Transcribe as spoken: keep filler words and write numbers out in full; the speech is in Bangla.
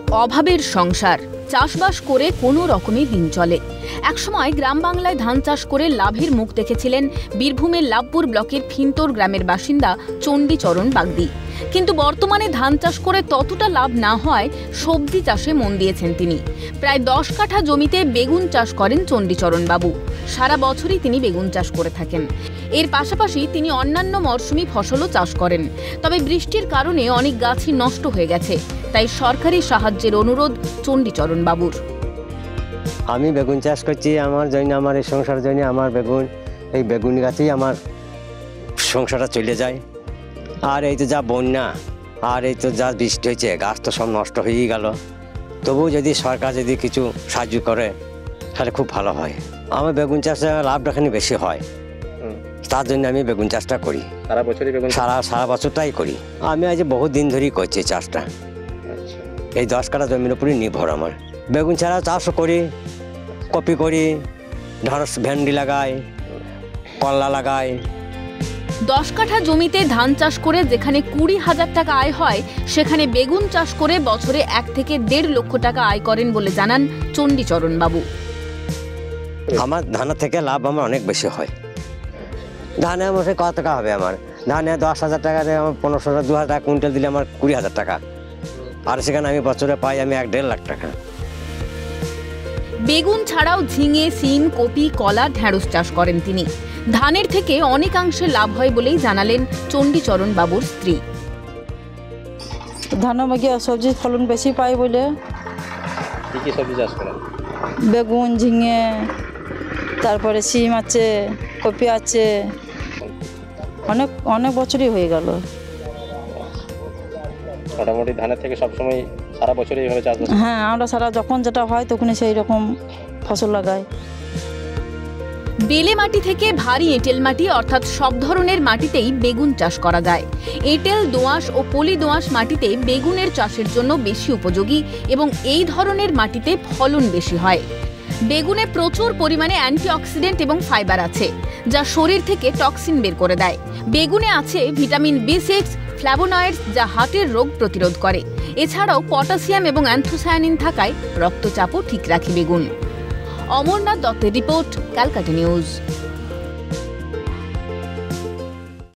অভাবের সংসার, চাষবাস করে কোনো রকমে দিন চলে। একসময় গ্রাম বাংলায় ধান চাষ করে লাভের মুখ দেখেছিলেন বীরভূমের লাভপুর ব্লকের ফিন্তর গ্রামের বাসিন্দা চণ্ডীচরণ বাগদি। কিন্তু বর্তমানে ধান চাষ করে ততটা লাভ না হয় সবজি চাষে মন দিয়েছেন তিনি। প্রায় দশ কাঠা জমিতে বেগুন চাষ করেন চণ্ডীচরণ বাবু। সারা বছরই তিনি বেগুন চাষ করে থাকেন। এর পাশাপাশি তিনি অন্যান্য মরশুমি ফসলও চাষ করেন। তবে বৃষ্টির কারণে অনেক গাছই নষ্ট হয়ে গেছে, তাই সরকারি সাহায্যের অনুরোধ চণ্ডীচরণ বাবুর। আমি বেগুন চাষ করছি আমার জন্য, আমার এই সংসারের জন্য। আমার বেগুন, এই বেগুন গাছেই আমার সংসারটা চলে যায়। আর এই তো যা বন্যা, আর এই তো যা বৃষ্টি হয়েছে, গাছ তো সব নষ্ট হয়েই গেল। তবুও যদি সরকার যদি কিছু সাহায্য করে তাহলে খুব ভালো হয়। আমার বেগুন চাষে লাভটা এখানে বেশি হয়, তার জন্য আমি বেগুন চাষটা করি। সারা বছরই বেগুন সারা সারা বছরটাই করি। আমি আজ বহুত দিন ধরেই করছি চাষটা। এই দশ কাঠা জমির উপরই নির্ভর আমার। বেগুন ছাড়া চাষও করি, কপি করি, ঢেঁড়স ভেন্ডি লাগাই, করলা লাগাই। দশ কাঠা জমিতে ধান চাষ করে যেখানে কুড়ি হাজার টাকা আয় হয়, সেখানে বেগুন চাষ করে বছরে এক থেকে দেড় লক্ষ টাকা আয় করেন বলে জানান চণ্ডীচরণ বাবু। আমার ধানের থেকে লাভ আমার অনেক বেশি হয়। ধানে আমার কত টাকা হবে? আমার ধানে দশ হাজার টাকা দিয়ে আমার পনেরোশো হাজার দু হাজার টাকা কুইন্টাল দিলে আমার কুড়ি হাজার টাকা, আর সেখানে আমি বছরে পাই আমি এক দেড় লাখ টাকা। বেগুন ছাড়াও ঝিঙে, সিম, কপি, কলা, ঢেঁড়স চাষ করেন তিনি। ধানের থেকে অনেকাংশে লাভ হয় বলেই জানালেন চণ্ডীচরণ বাবুর স্ত্রী। ধানের মধ্যে সবজির ফলন বেশি পাই বলে। কি কি সবজি চাষ করেন? বেগুন, ঝিঙে, তারপরে সিম আছে, কপি আছে। অনেক অনেক বছরই হয়ে গেল। মোটামুটি ধানের থেকে সবসময় সারা বছরই এইভাবে চাষবাস? হ্যাঁ, আমরা সারা যখন যেটা হয় তখনই সেই রকম ফসল লাগাই। বেলে মাটি থেকে ভারী এঁটেল মাটি অর্থাৎ সব ধরনের মাটিতেই বেগুন চাষ করা যায়। এঁটেল, দোআঁশ ও পলি দোআঁশ মাটিতে বেগুনের চাষের জন্য বেশি উপযোগী এবং এই ধরনের মাটিতে ফলন বেশি হয়। বেগুনে প্রচুর পরিমাণে অ্যান্টিঅক্সিডেন্ট এবং ফাইবার আছে, যা শরীর থেকে টক্সিন বের করে দেয়। বেগুনে আছে ভিটামিন বি সিক্স, ফ্ল্যাভোনয়েডস, যা হার্টের রোগ প্রতিরোধ করে। এছাড়াও পটাশিয়াম এবং অ্যান্থোসায়ানিন থাকায় রক্তচাপও ঠিক রাখে বেগুন। অমরনাথ দত্তের রিপোর্ট, ক্যালকাটা নিউজ।